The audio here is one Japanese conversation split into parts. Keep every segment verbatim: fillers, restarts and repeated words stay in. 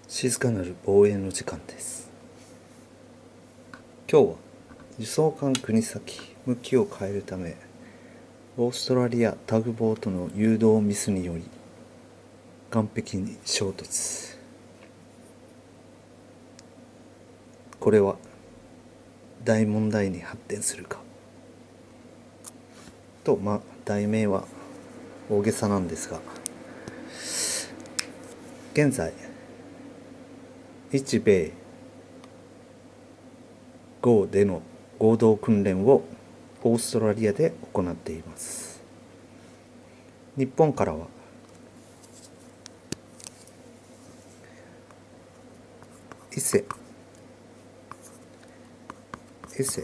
静かなる防衛の時間です。今日は輸送艦国崎向きを変えるためオーストラリアタグボートの誘導ミスにより岸壁に衝突。これは大問題に発展するかと、まあ題名は大げさなんですが、現在日米豪での合同訓練をオーストラリアで行っています。日本からは伊勢伊勢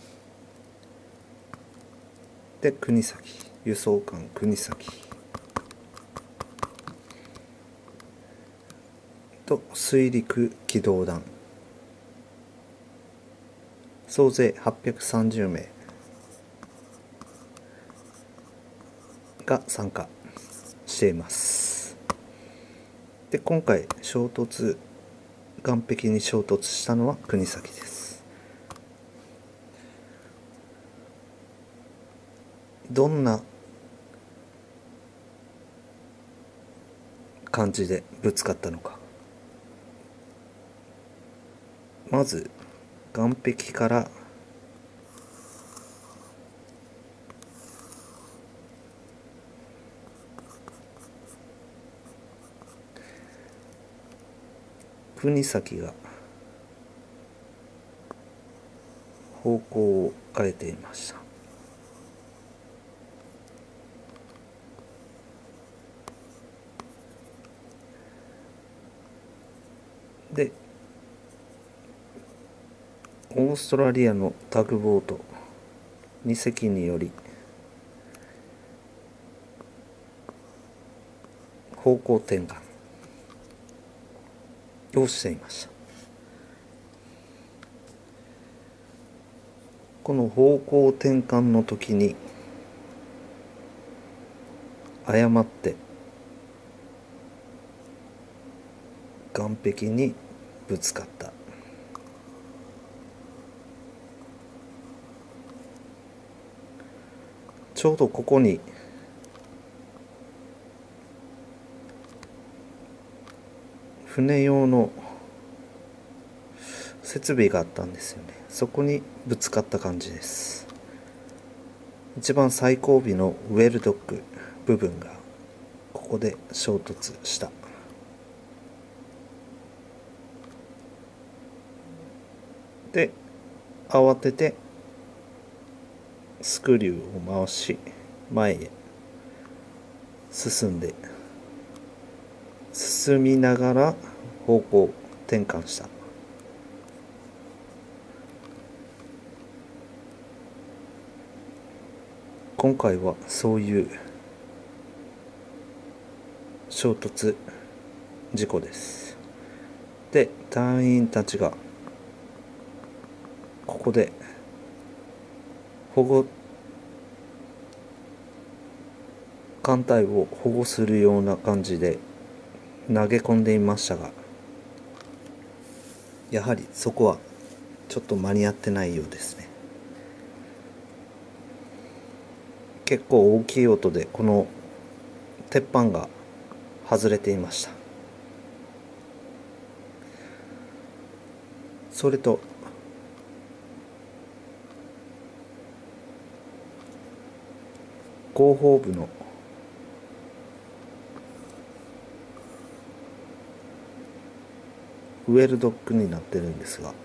で国崎輸送艦国崎と水陸機動団総勢はっぴゃくさんじゅうめいが参加しています。で、今回衝突岸壁に衝突したのは国崎です。どんな感じでぶつかったのか。まず岸壁から国崎が方向を変えていました。で、オーストラリアのタグボートにせきにより方向転換をしていました。この方向転換の時に誤って岸壁にぶつかった。ちょうどここに船用の設備があったんですよね。そこにぶつかった感じです。一番最後尾のウェルドック部分がここで衝突した。で、慌ててスクリューを回し前へ進んで進みながら方向転換した。今回はそういう衝突事故です。で、隊員たちがここで保護艦隊を保護するような感じで投げ込んでいましたが、やはりそこはちょっと間に合ってないようですね。結構大きい音でこの鉄板が外れていました。それと後方部のウェルドックになってるんですが、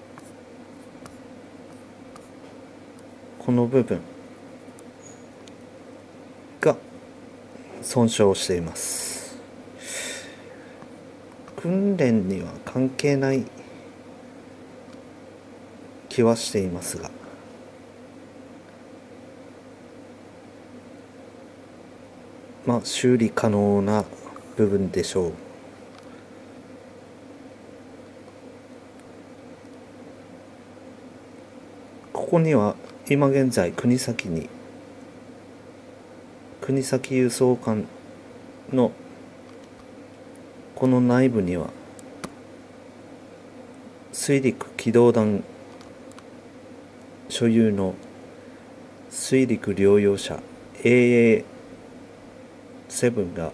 この部分が損傷しています。訓練には関係ない気はしていますが、まあ修理可能な部分でしょう。ここには今現在国崎に国崎輸送艦のこの内部には水陸機動団所有の水陸両用車 エーエーセブン が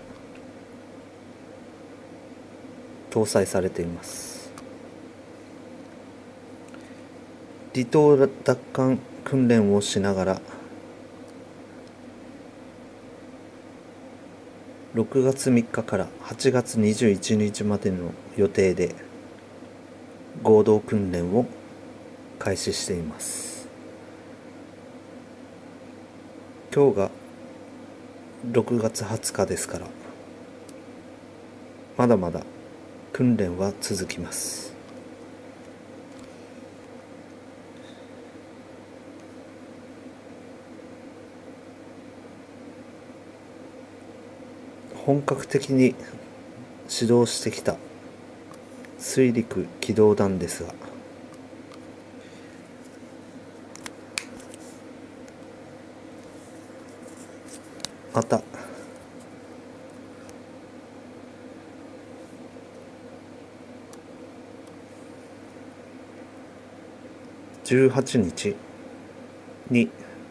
搭載されています。離島奪還訓練をしながらろくがつみっかからはちがつにじゅういちにちまでの予定で合同訓練を開始しています。今日がろくがつはつかですから、まだまだ訓練は続きます。本格的に指導してきた水陸機動団ですが、またじゅうはちにちに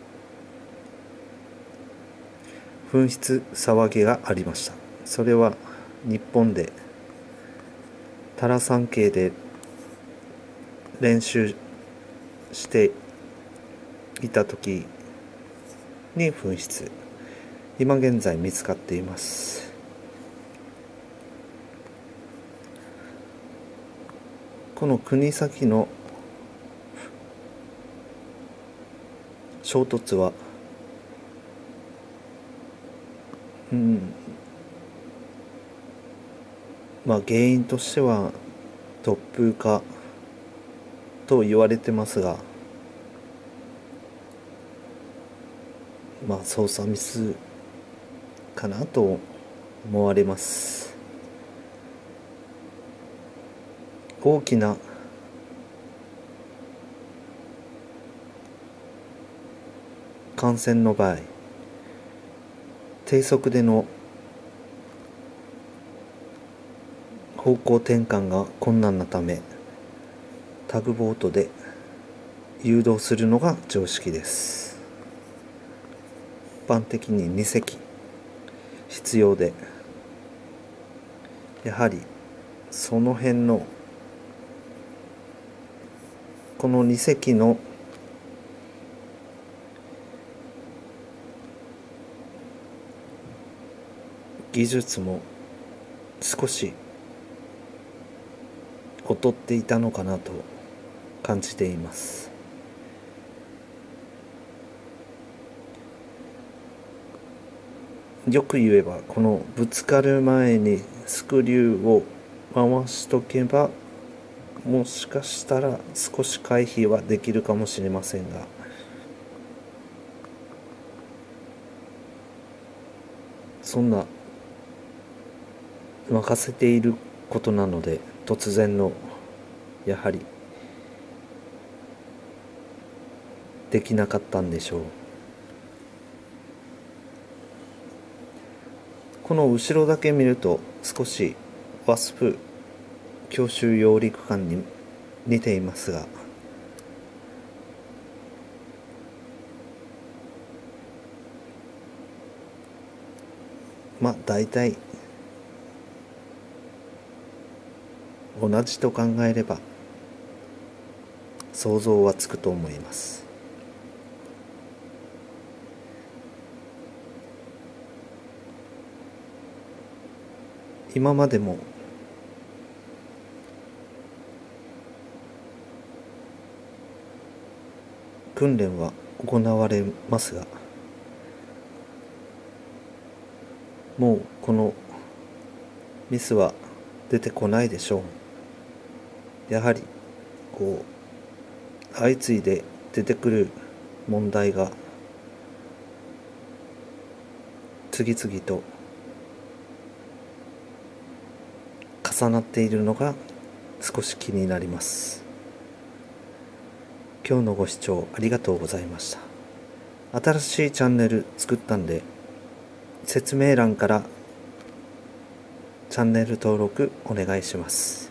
紛失騒ぎがありました。それは日本でタラ山系で練習していた時に紛失、今現在見つかっています。この国東の衝突はうんまあ原因としては突風かと言われてますが、まあ操作ミスかなと思われます。大きな感染の場合、低速での方向転換が困難なため、タグボートで誘導するのが常識です。一般的ににせき必要で、やはりその辺のこのにせきの技術も少し劣っていたのかなと感じています。よく言えば、このぶつかる前にスクリューを回しとけば、もしかしたら少し回避はできるかもしれませんが、そんな任せていることなので、突然のやはりできなかったんでしょう。この後ろだけ見ると少しワスプ強襲揚陸艦に似ていますが、まあ大体同じと考えれば想像はつくと思います。今までも訓練は行われますが、もうこのミスは出てこないでしょう。やはりこう相次いで出てくる問題が次々と重なっているのが少し気になります。今日のご視聴ありがとうございました。新しいチャンネル作ったんで、説明欄からチャンネル登録お願いします。